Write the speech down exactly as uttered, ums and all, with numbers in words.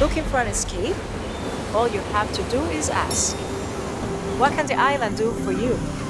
Looking for an escape? All you have to do is ask. What can the island do for you?